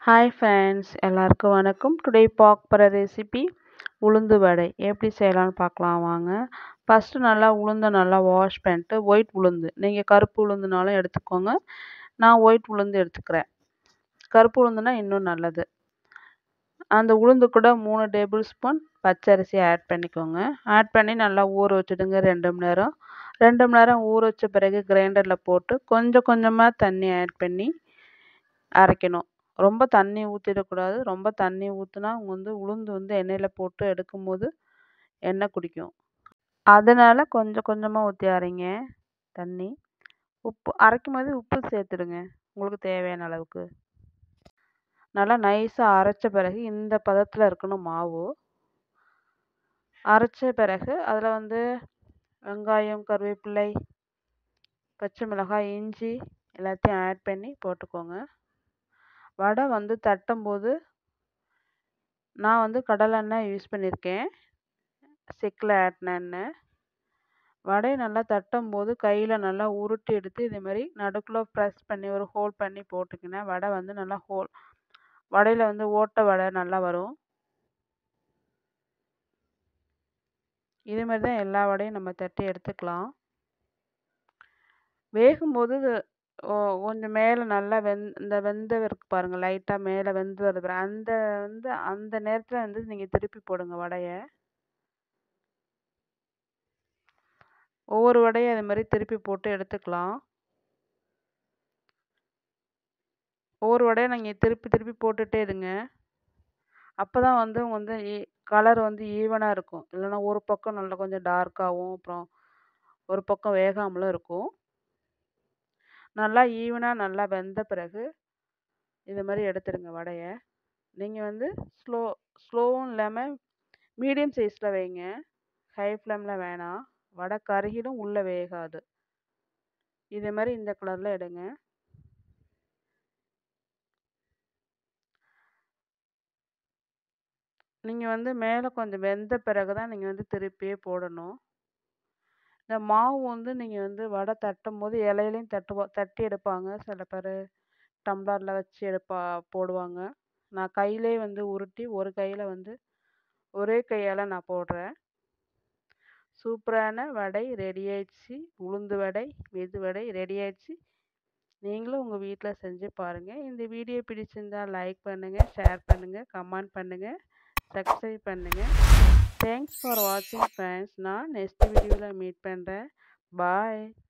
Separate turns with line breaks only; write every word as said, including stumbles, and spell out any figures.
Hi friends, எல்லாருக்கும் வணக்கம். Today பார்க்க போகிற ரெசிபி உளுந்து வடை எப்படி செய்யலாம்னு பார்க்கலாம் வாங்க. ஃபஸ்ட்டு நல்லா உளுந்தை நல்லா வாஷ் பண்ணிட்டு, ஒயிட் உளுந்து, நீங்கள் கருப்பு உளுந்துனாலும் எடுத்துக்கோங்க. நான் ஒயிட் உளுந்து எடுத்துக்கிறேன். கருப்பு உளுந்துனா இன்னும் நல்லது. அந்த உளுந்து கூட மூணு டேபிள் ஸ்பூன் பச்சரிசி ஆட் பண்ணிக்கோங்க. ஆட் பண்ணி நல்லா ஊற வச்சுடுங்க ரெண்டு மணி நேரம். ரெண்டு மணி நேரம் ஊற வச்ச பிறகு கிரைண்டரில் போட்டு கொஞ்சம் கொஞ்சமாக தண்ணி ஆட் பண்ணி அரைக்கணும். ரொம்ப தண்ணி ஊற்றிடக்கூடாது. ரொம்ப தண்ணி ஊற்றினா வந்து உளுந்து வந்து எண்ணெயில் போட்டு எடுக்கும்போது எண்ணெய் குடிக்கும். அதனால் கொஞ்சம் கொஞ்சமாக ஊற்றி அரைங்க தண்ணி. உப்பு அரைக்கும் போது உப்பு சேர்த்துடுங்க உங்களுக்கு தேவையான அளவுக்கு. நல்லா நைஸாக அரைச்ச பிறகு இந்த பதத்தில் இருக்கணும் மாவு. அரைச்ச பிறகு அதில் வந்து வெங்காயம், கருவேப்பிலை, பச்சை மிளகாய், இஞ்சி எல்லாத்தையும் ஆட் பண்ணி போட்டுக்கோங்க. வடை வந்து தட்டும்போது நான் வந்து கடலெண்ணெய் யூஸ் பண்ணியிருக்கேன், செக்கில் ஆட்டின எண்ணெய். வடையை நல்லா தட்டும்போது கையில் நல்லா உருட்டி எடுத்து இதேமாதிரி நடுக்குள்ளே ப்ரெஸ் பண்ணி ஒரு ஹோல் பண்ணி போட்டுக்கினா வடை வந்து நல்லா ஹோல் வடையில் வந்து ஓட்டை வடை நல்லா வரும். இதேமாதிரி தான் எல்லா வடையும் நம்ம தட்டி எடுத்துக்கலாம். வேகும்போது கொஞ்சம் மேலே நல்லா வெந் இந்த வெந்த இருக்கு பாருங்கள், லைட்டாக மேலே வெந்து வருது பாருங்கள். அந்த வந்து அந்த நேரத்தில் வந்து நீங்கள் திருப்பி போடுங்க வடையை. ஒவ்வொரு வடையும் அது மாதிரி திருப்பி போட்டு எடுத்துக்கலாம். ஒவ்வொரு வடையை நீங்கள் திருப்பி திருப்பி போட்டுகிட்டே இருங்க. அப்போ தான் வந்து வந்து கலர் வந்து ஈவனாக இருக்கும். இல்லைன்னா ஒரு பக்கம் நல்லா கொஞ்சம் டார்க்காகவும் அப்புறம் ஒரு பக்கம் வேகாமலும் இருக்கும். நல்லா ஈவனாக நல்லா வெந்த பிறகு இது மாதிரி எடுத்துடுங்க வடையை. நீங்கள் வந்து ஸ்லோ ஸ்லோவும் இல்லாமல் மீடியம் சைஸில் வைங்க. ஹை ஃப்ளேமில் வேணாம், வடை கருகிடும், உள்ளே வேகாது. இதே மாதிரி இந்த கலரில் எடுங்க. நீங்கள் வந்து மேலே கொஞ்சம் வெந்த பிறகு தான் நீங்கள் வந்து திருப்பியே போடணும். இந்த மாவு வந்து நீங்கள் வந்து வடை தட்டும் போது இலையிலையும் தட்டுவா தட்டி எடுப்பாங்க. சில பேர் டம்ளரில் வச்சு எடுப்பா போடுவாங்க. நான் கையிலே வந்து உருட்டி ஒரு கையில் வந்து ஒரே கையால் நான் போடுறேன். சூப்பரான வடை ரெடி ஆயிடுச்சு. உளுந்து வடை, மெது வடை ரெடி ஆயிடுச்சு. நீங்களும் உங்கள் வீட்டில் செஞ்சு பாருங்கள். இந்த வீடியோ பிடிச்சிருந்தால் லைக் பண்ணுங்கள், ஷேர் பண்ணுங்கள், கமெண்ட் பண்ணுங்கள், சப்ஸ்கிரைப் பண்ணுங்கள். தேங்க்ஸ் ஃபார் வாட்சிங் ஃப்ரெண்ட்ஸ். நான் நெக்ஸ்ட் வீடியோவில் மீட் பண்ணுறேன். பாய்.